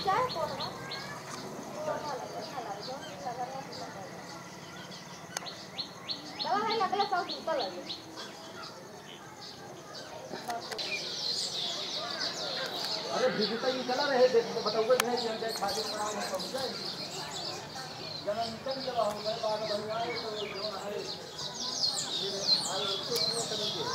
अरे भिगता ही चला रहे देख बताओगे नहीं कि हम जाए खा के बनाओ हम समझ जाए जब निकल जब हो गए बाग बन आए तो जो है ये हाल उसको क्यों करेंगे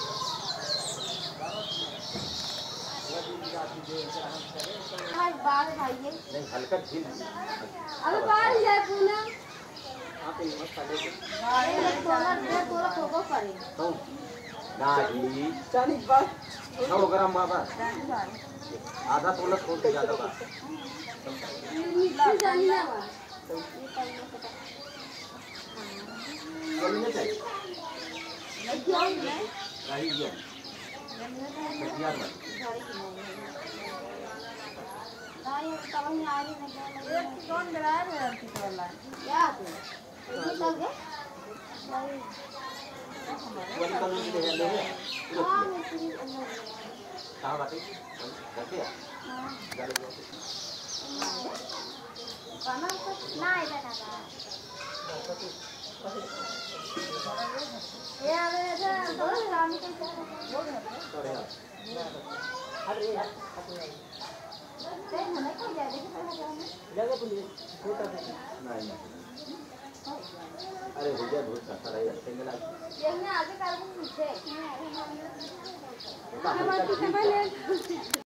आज बाहर खाइए नहीं हल्का झील अबे बाहर जाए पूना हां पे मत खा ले थोड़ा फोको करे तो दादी जानी बात ना वो गरम बाबा आधा तोला छोड़ के ज्यादा बा जानी ना बोलने चाहिए नहीं क्या है रही है यार मत नहीं कब नहीं आ रही नहीं एक कौन डरा रहा है आपकी वाला क्या है ये चल गए वन कल में ले ले हां मिस्त्री कहां बात है करते हैं चलो खाना ना इधर ना ये अरे इधर तो रानी के अरे यार ते हमें को जा देखो जगह पुलिस छोटा नहीं अरे हो गया बहुत अच्छा रहा सिंगल ये आगे कर पीछे